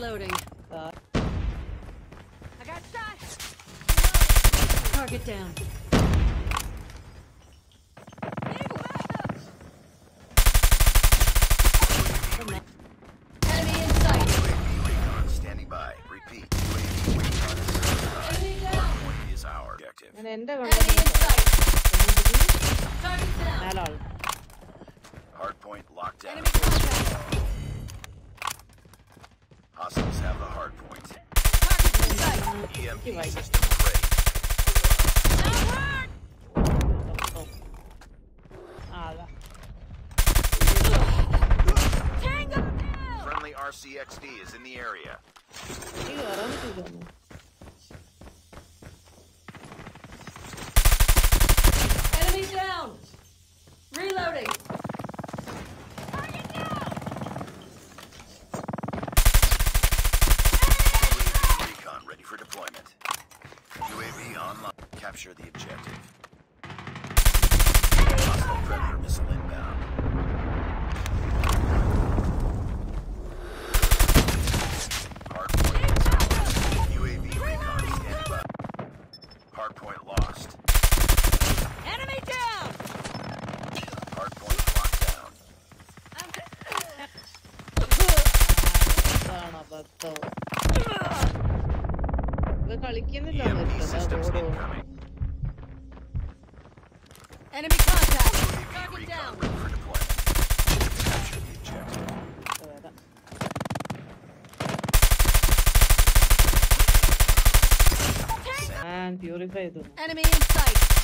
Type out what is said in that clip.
Reloading. I got shot. Target down. Enemy in sight. Recon standing by. Repeat. Recon point is our objective. Enemy in sight. Target down. Hardpoint locked down. Enemy contact. Hostiles have the hardpoint. Target in sight. EMP system ready. Downward. Tango down. Friendly RCXD is in the area. Enemy down. Reloading. Recon ready for deployment. UAV online. Capture the objective. Hostile Predator missile inbound. Hardpoint is ours. UAV recon standing by. Hardpoint lost. Enemy down. Hardpoint locked down. EMP systems incoming. Enemy contact. UAV Target recon down. ready for deployment. Capture the objective. Enemy in sight.